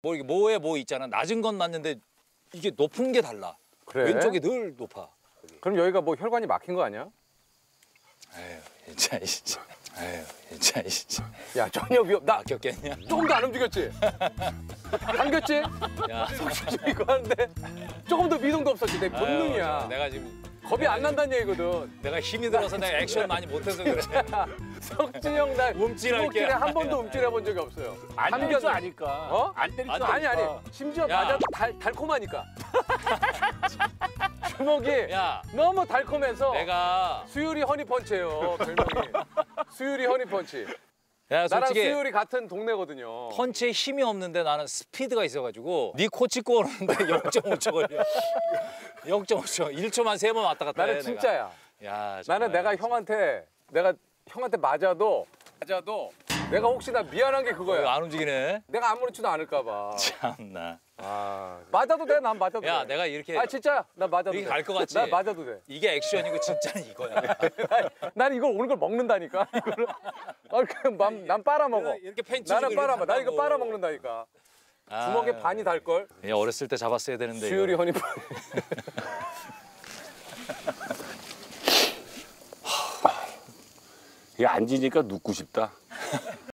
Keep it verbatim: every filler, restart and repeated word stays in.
뭐 이게 뭐에 뭐 있잖아. 낮은 건 낮는데 이게 높은 게 달라. 그래? 왼쪽이 늘 높아. 그럼 여기가 뭐 혈관이 막힌 거 아니야? 에휴, 진짜 진짜. 에휴, 진짜 진짜. 야 전혀 위험. 나 아꼈겠냐? 조금도 안 움직였지? 당겼지? 야, 속시좀 이거 하는데 조금 더 미동도 없었지. 내 본능이야. 아유, 내가 지금 겁이 안 난다는 얘기거든. 내가 힘이 들어서 내가 액션 많이 못해서 그래. 석진이 형 나 움찔할게. 이목길에 한 번도 움찔해 본 적이 없어요. 안 때릴 감겨- 줄 아니까. 어? 안 때릴 줄 아니 아니까. 아니. 심지어 야. 맞아도 달, 달콤하니까. 주먹이 야, 너무 달콤해서 내가 수유리 허니펀치예요. 별명이. 수유리 허니펀치. 야 나랑 솔직히 수유리 같은 동네거든요. 펀치에 힘이 없는데 나는 스피드가 있어가지고 네 코 찍고 오는데 영 점 오 초 걸려. 영 점 오 초. 일 초만 세 번 왔다 갔다 해. 나는 진짜야. 내가. 야, 나는 정말. 내가 형한테 내가 형한테 맞아도 맞아도 내가 혹시나 미안한 게 이거 그거야. 안 움직이네. 내가 아무렇지도 않을까 봐. 참나. 아, 맞아도 돼. 난 맞아도 돼. 야, 내가 이렇게 아 진짜야. 나 맞아도 돼. 이렇게 갈것 같지? 나 맞아도 돼. 이게 액션이고 진짜는 이거야. 난 이걸 오는 걸 먹는다니까. 이거를. 아, 그냥 난, 난 빨아먹어. 이렇게 팬츠 나는 주고 빨아먹어. 이렇게 나 이거 한다고. 빨아먹는다니까. 아, 주먹에 반이 달 걸. 예, 어렸을 때 잡았어야 되는데. 수유리 이거. 허니펀. 이게 앉으니까 눕고 싶다.